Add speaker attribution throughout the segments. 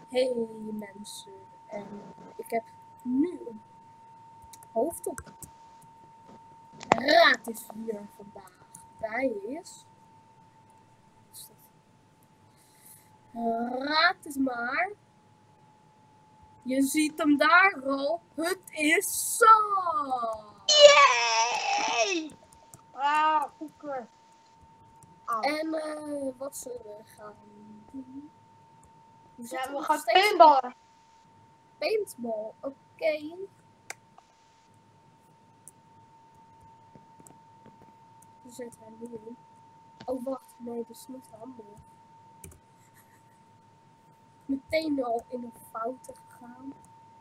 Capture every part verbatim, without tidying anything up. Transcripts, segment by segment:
Speaker 1: Hey mensen, en ik heb nu een hoofdop. Raad is hier vandaag bij is. Wat is dat? Raad is maar. Je ziet hem daar al. Het is Sam.
Speaker 2: Yay! Ah, koeker. Oh.
Speaker 1: En uh, wat zullen we gaan doen? We,
Speaker 2: ja, we gaan paintballen.
Speaker 1: Paintball, oké. Okay. We zetten hem nu in. Oh wacht, nee, dat is niet handig. Meteen al in een fouten gegaan.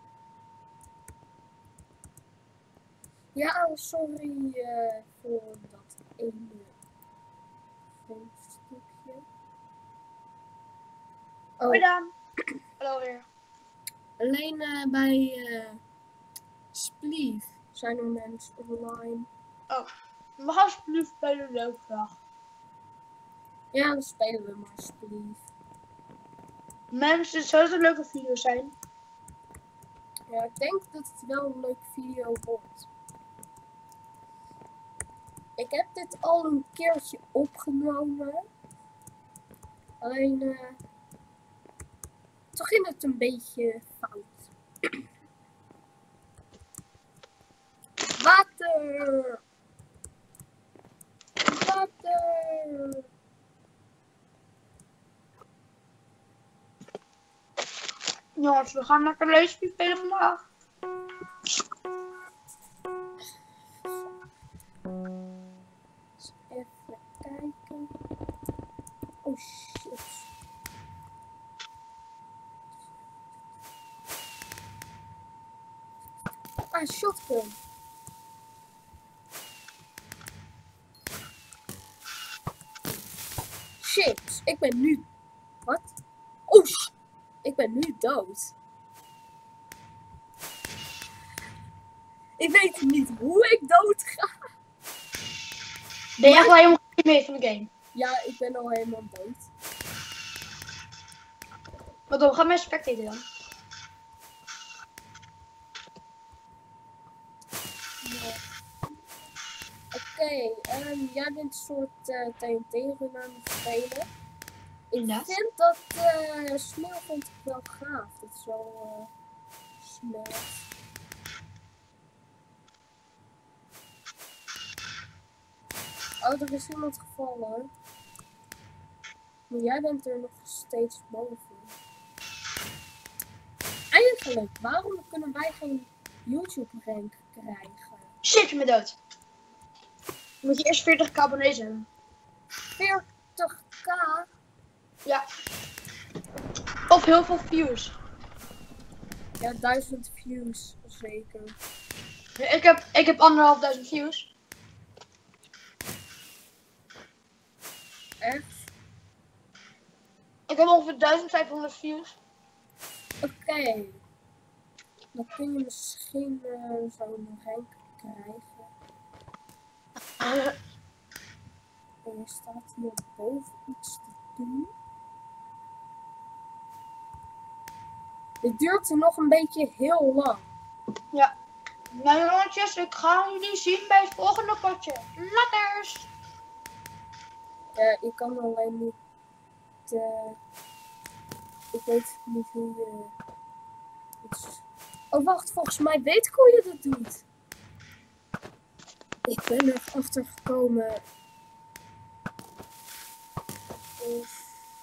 Speaker 1: Ja, sorry uh, voor dat ene stukje.
Speaker 2: Oh. Hoi dan. Hallo weer.
Speaker 1: Alleen uh, bij uh, Spleef zijn er mensen online.
Speaker 2: Oh, we gaan Spleef spelen, leuk dag.
Speaker 1: Ja, dan spelen we maar Spleef.
Speaker 2: Mensen, zou het een leuke video zijn?
Speaker 1: Ja, ik denk dat het wel een leuke video wordt. Ik heb dit al een keertje opgenomen. Alleen, uh, toen ging het een beetje fout. Water! Water!
Speaker 2: Jongens, we gaan lekker leesje spelen vandaag.
Speaker 1: Even kijken. Oh shit. Ah, shotgun. Shit, ik ben nu... Wat? Oh shit. Ik ben nu dood. Ik weet niet hoe ik dood ga.
Speaker 2: Ben je echt wel helemaal mee van de game?
Speaker 1: Ja, ik ben al helemaal dood.
Speaker 2: Wat dan? Ga mijn spectator dan.
Speaker 1: Ja. Oké, okay, um, jij bent een soort uh, T N T-run aan het spelen. Ik
Speaker 2: ja.
Speaker 1: vind dat uh, sneeuw vond ik wel gaaf. Dat is zo uh, snel. Oh, er is iemand gevallen. Maar jij bent er nog steeds boven. Eigenlijk, waarom kunnen wij geen YouTube-rank krijgen?
Speaker 2: Shit, je bent dood. Moet je eerst veertig k abonnees hebben.
Speaker 1: veertig k?
Speaker 2: Ja. Of heel veel views.
Speaker 1: Ja, duizend views, zeker.
Speaker 2: Ja, ik heb, ik heb anderhalf duizend views.
Speaker 1: Echt?
Speaker 2: Ik heb ongeveer duizend vijfhonderd views.
Speaker 1: Oké. Okay. Dan kun je misschien uh, zo'n rank krijgen. Uh. En je staat hier boven iets te doen. Dit duurt er nog een beetje heel lang.
Speaker 2: Ja. Nou jongetjes, ik ga jullie zien bij het volgende potje. Latters!
Speaker 1: Ja, ik kan alleen niet... Uh, ik weet niet hoe je... Iets... Oh wacht, volgens mij weet ik hoe je dat doet. Ik ben er achter gekomen. Of...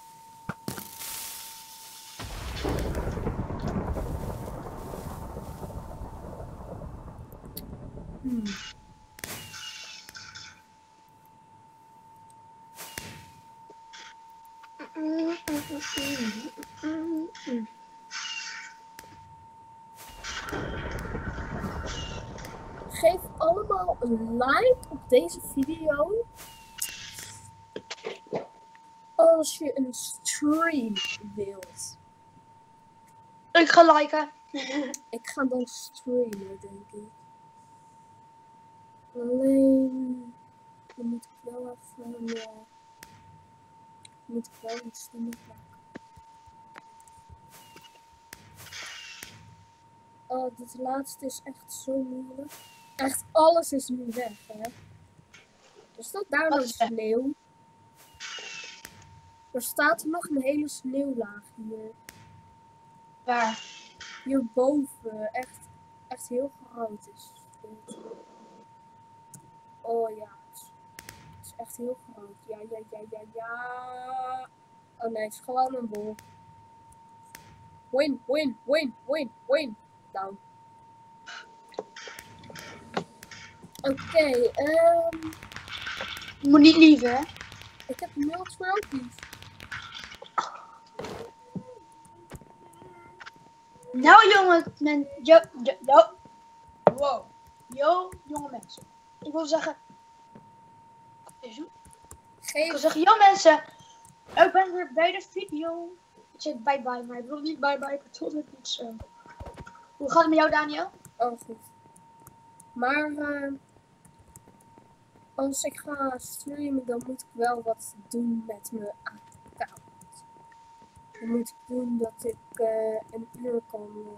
Speaker 1: Hmm. Geef allemaal een like op deze video als je een stream wilt.
Speaker 2: Ik ga liken.
Speaker 1: Ik ga dan streamen, denk ik. Alleen dan moet ik wel even uh, moet ik wel een stemmen maken. Oh, dit laatste is echt zo moeilijk. Echt alles is nu weg, hè. Er staat daar
Speaker 2: Wat
Speaker 1: nog
Speaker 2: is weg?
Speaker 1: sneeuw. Er staat nog een hele sneeuwlaag hier.
Speaker 2: Waar?
Speaker 1: Hierboven. Echt, echt heel groot is dit. Oh ja. Het is, het is echt heel groot. Ja, ja, ja, ja, ja. Oh nee, het is gewoon een bol. Win, win, win, win, win. Down. Oké, okay, um,
Speaker 2: Je moet niet lieven, hè?
Speaker 1: ik heb nul trophies.
Speaker 2: Nou, jongen, men, yo, yo, yo. Wow. Yo, jonge mensen. Ik wil zeggen. Ik
Speaker 1: Geef.
Speaker 2: wil zeggen, yo mensen. Ik ben weer bij de video. Ik zeg bye bye, maar ik wil niet bye bye. Ik bedoel het niet zo. Hoe gaat het met jou, Daniel?
Speaker 1: Oh, goed. Maar uh, als ik ga streamen, dan moet ik wel wat doen met mijn account. Dan moet ik doen dat ik uh, een uur kan. Uh,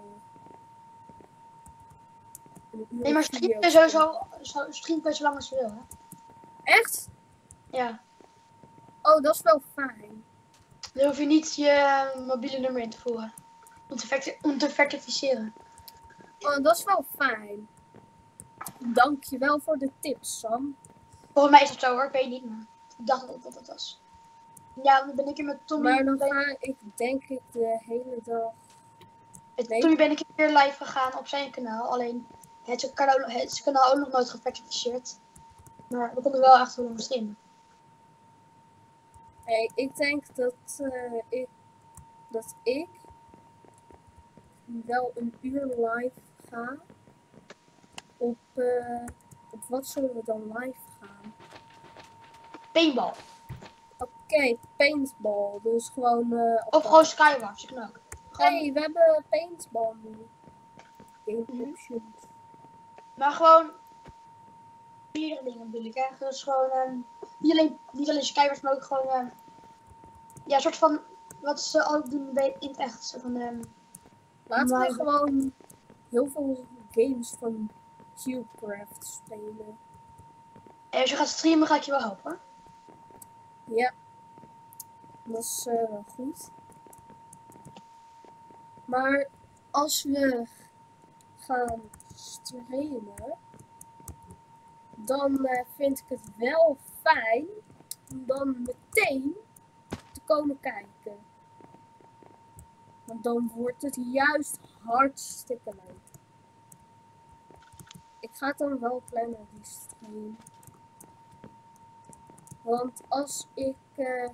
Speaker 1: een uur
Speaker 2: Nee, maar stream je sowieso. Zo, stream je zo lang als je wil, hè?
Speaker 1: Echt?
Speaker 2: Ja.
Speaker 1: Oh, dat is wel fijn.
Speaker 2: Dan hoef je niet je mobiele nummer in te voeren. Om te, om te certificeren.
Speaker 1: Oh, dat is wel fijn. Dankjewel voor de tips, Sam.
Speaker 2: Volgens mij is het zo hoor, ik weet niet, maar ik dacht dat dat het was. Ja, dan ben ik er met Tommy.
Speaker 1: Maar dan ga ik denk ik de hele dag...
Speaker 2: Met
Speaker 1: Nee.
Speaker 2: Tommy ben ik weer live gegaan op zijn kanaal. Alleen, het is kanaal, het is kanaal ook nog nooit gecertificeerd. Maar we konden wel echt wel lang streamen.
Speaker 1: Hey, ik denk dat, uh, ik, dat ik wel een uur live ga. Op, uh, op wat zullen we dan live gaan?
Speaker 2: Paintball.
Speaker 1: Oké, okay, paintball. Dus gewoon... Uh,
Speaker 2: of gewoon Skywars, ik kan ook.
Speaker 1: Gewoon... Nee, we hebben paintball nu. Game
Speaker 2: Mm-hmm.
Speaker 1: options.
Speaker 2: Maar gewoon... Meerdere dingen bedoel ik, hè. Dus gewoon... Um, niet, alleen, niet alleen Skywars, maar ook gewoon... Um, ja, een soort van... Wat ze ook doen bij, in het echt. Zo van... Um,
Speaker 1: Laten we gewoon heel veel games van Cubecraft spelen.
Speaker 2: En als je gaat streamen, ga ik je wel helpen.
Speaker 1: Ja, dat is uh, wel goed. Maar als we gaan streamen, dan uh, vind ik het wel fijn om dan meteen te komen kijken. Want dan wordt het juist hartstikke leuk. Ik ga het dan wel plannen, die stream. Want als ik uh,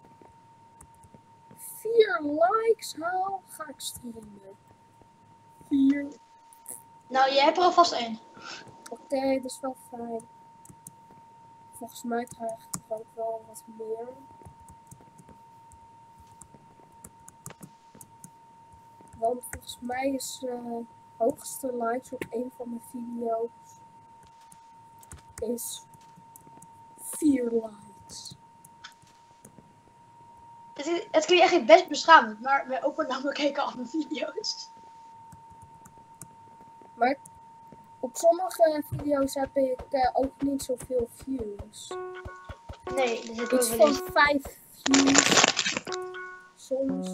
Speaker 1: vier likes haal, ga ik streamen. Vier.
Speaker 2: Nou, je hebt er alvast één.
Speaker 1: Oké, okay, dat is wel fijn. Volgens mij krijg ik er ook wel wat meer. Want volgens mij is uh, hoogste likes op een van mijn video's is vier likes.
Speaker 2: Het, is, het klinkt echt best beschamend, maar mijn opa en oma keken al mijn video's.
Speaker 1: Maar op sommige video's heb ik uh, ook niet zoveel views.
Speaker 2: Nee, dat is
Speaker 1: iets van vijf views. Soms.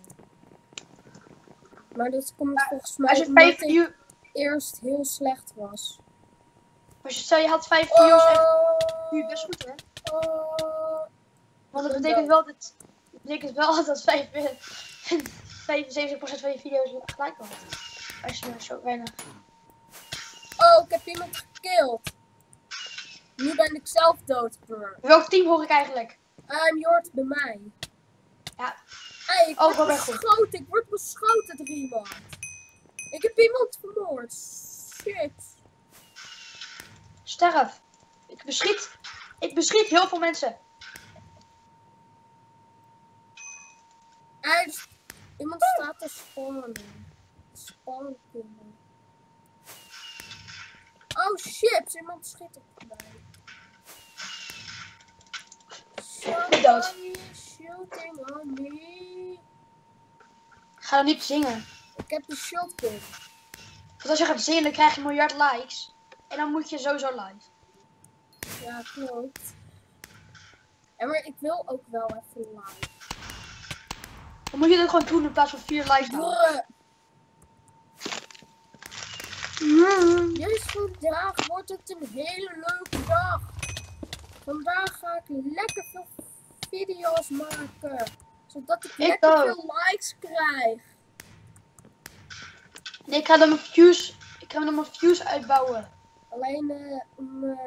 Speaker 1: Maar dat komt maar, volgens mij omdat ik view... eerst heel slecht was.
Speaker 2: Als je stel je had vijf views
Speaker 1: oh,
Speaker 2: echt nu best goed hoor.
Speaker 1: Oh,
Speaker 2: Want dat betekent wel dat, dat betekent wel dat vijfenzeventig procent van je video's gelijk wordt. Als je maar zo weinig.
Speaker 1: Oh, ik heb iemand gekild. Nu ben ik zelf dood.
Speaker 2: Welk team hoor ik eigenlijk?
Speaker 1: Um, je hoort bij mij.
Speaker 2: Ja.
Speaker 1: Hey, ik
Speaker 2: oh,
Speaker 1: word beschoten. Ik word beschoten door iemand. Ik heb iemand vermoord. Shit.
Speaker 2: Sterf. Ik beschiet. Ik beschiet heel veel mensen.
Speaker 1: Hey, dus iemand staat te spawnen. Spawnen kunnen. Oh shit, iemand schiet op mij. Somebody shooting on me.
Speaker 2: Ga dan niet zingen.
Speaker 1: Ik heb de shotgun.
Speaker 2: Want als je gaat zingen, dan krijg je een miljard likes. En dan moet je sowieso live.
Speaker 1: Ja, klopt. En maar ik wil ook wel even live.
Speaker 2: Dan moet je dat gewoon doen in plaats van vier likes doen.
Speaker 1: Juist vandaag wordt het een hele leuke dag. Vandaag ga ik lekker veel video's maken. Zodat ik,
Speaker 2: Ik
Speaker 1: lekker
Speaker 2: ook.
Speaker 1: veel likes krijg.
Speaker 2: Nee, ik ga dan mijn views, ik ga dan mijn views uitbouwen.
Speaker 1: Alleen uh, om uh,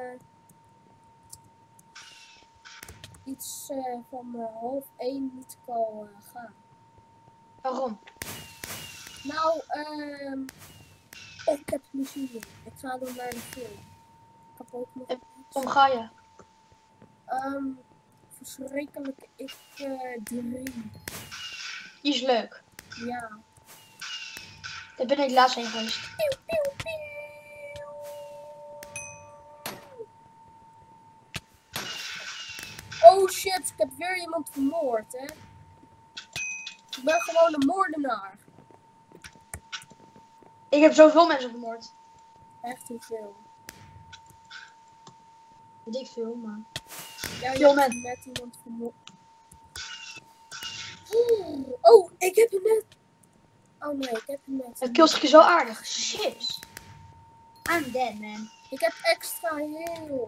Speaker 1: iets uh, van uh, half één moet ik al uh, gaan.
Speaker 2: Waarom?
Speaker 1: Nou, ehm... Uh, oh, ik heb het zin in. Ik ga dan naar de film. Ik heb ook nog iets.
Speaker 2: Waarom ga je?
Speaker 1: Um, verschrikkelijk ik uh, drie.
Speaker 2: Die is leuk.
Speaker 1: Ja.
Speaker 2: Daar ben ik laatst heen geweest.
Speaker 1: Pieuw, pieuw, pieuw. Oh shit, ik heb weer iemand vermoord, hè. Ik ben gewoon een moordenaar.
Speaker 2: Ik heb zoveel mensen vermoord.
Speaker 1: Echt hoeveel?
Speaker 2: Weet ik veel, maar...
Speaker 1: Ja,
Speaker 2: veel
Speaker 1: je hebt net iemand vermoord. Oh, ik heb hem net... Oh nee, ik heb hem net...
Speaker 2: Het kills is wel aardig. Shit. I'm dead, man.
Speaker 1: Ik heb extra heel.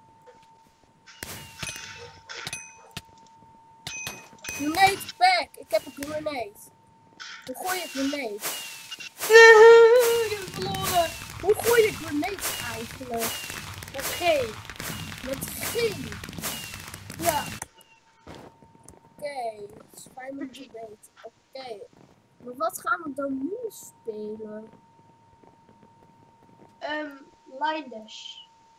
Speaker 1: Grenade back. Ik heb een grenade. Hoe gooi je grenade?
Speaker 2: Nee, ik heb verloren.
Speaker 1: Hoe gooi je grenades eigenlijk?
Speaker 2: Met G.
Speaker 1: Met G.
Speaker 2: Ja.
Speaker 1: Oké, okay. Het is fijn om te weten. Oké. Okay. Maar wat gaan we dan nu spelen?
Speaker 2: Um, Line Dash.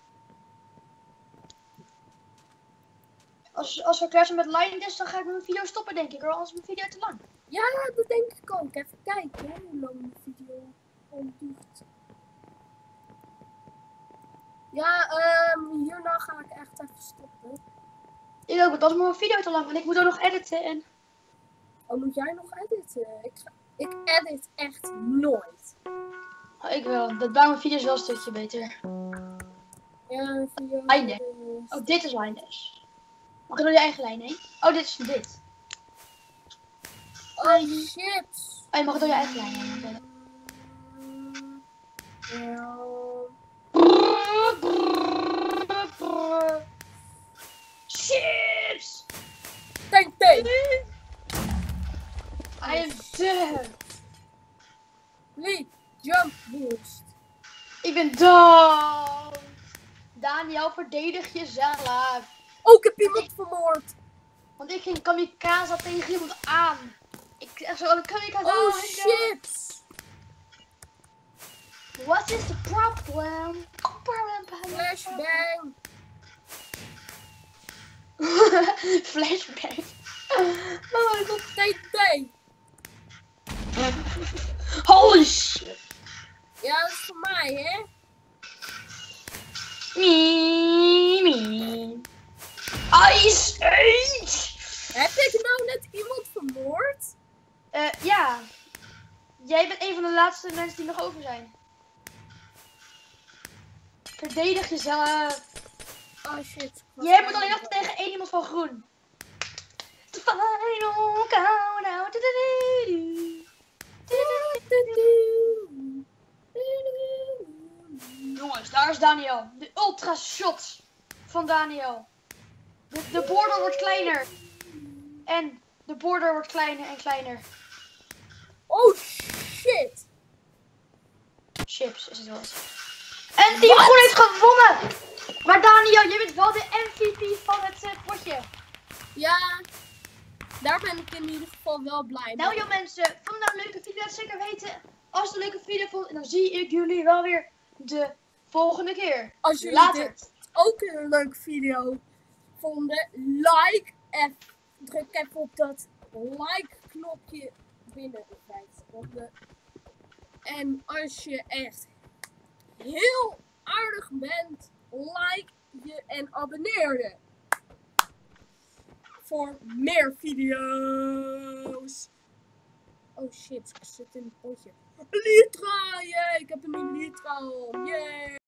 Speaker 2: Als, als we klaar zijn met Line Dash, dan ga ik mijn video stoppen, denk ik. Hoor. Anders is mijn video te lang.
Speaker 1: Ja, dat denk ik ook. Even kijken hè, hoe lang de video al duurt. Ja, um, hierna ga ik echt even stoppen.
Speaker 2: Ik ook, want anders is mijn video te lang. En ik moet ook nog editen. En...
Speaker 1: Oh, moet jij nog editen? Ik, ga, ik edit echt nooit.
Speaker 2: Oh, ik wel. Dat maakt mijn video's wel een stukje beter.
Speaker 1: Ja, video.
Speaker 2: Line Dash. Oh, dit is Line Dash. Mag ik door je eigen lijn heen? Oh, dit is dit.
Speaker 1: Oh, chips.
Speaker 2: Oh, je mag door je eigen lijn heen.
Speaker 1: Ja.
Speaker 2: Chips!
Speaker 1: Tank, tank.
Speaker 2: I am dead.
Speaker 1: Lee, jump boost.
Speaker 2: Ik ben dood. Daniel, verdedig jezelf.
Speaker 1: Oh, ik heb iemand vermoord.
Speaker 2: Want ik ging kamikaze tegen iemand aan. Ik echt zo een kamikaze.
Speaker 1: Oh, chips.
Speaker 2: What is the problem?
Speaker 1: Flashbang.
Speaker 2: Flashbang. Oh my god.
Speaker 1: Tank, tank.
Speaker 2: Holy shit.
Speaker 1: Ja, dat is voor mij, hè?
Speaker 2: Mie, mie. Ice Age.
Speaker 1: Heb ik nou net iemand vermoord?
Speaker 2: Uh, ja. Jij bent een van de laatste mensen die nog over zijn. Verdedig jezelf.
Speaker 1: Oh shit.
Speaker 2: Jij moet alleen nog tegen één iemand van groen. The final countdown. Jongens, daar is Daniel. De ultra shot van Daniel. De, de border wordt kleiner. En de border wordt kleiner en kleiner.
Speaker 1: Oh shit.
Speaker 2: Chips is het wel. En Team Groen heeft gewonnen. Maar Daniel, jij bent wel de M V P van het uh, potje.
Speaker 1: Ja. Daar ben ik in ieder geval wel blij mee.
Speaker 2: Nou joh mensen, vond je nou een leuke video? Laat zeker weten. Als je een leuke video vond, en dan zie ik jullie wel weer de volgende keer.
Speaker 1: Als jullie
Speaker 2: Later.
Speaker 1: dit ook een leuke video vonden, like en druk even op dat like knopje binnen de vijf seconden. En als je echt heel aardig bent, like je en abonneer je. Voor meer video's. Oh shit, ik zit in een potje. Litra, yeah, ik heb hem in Bam.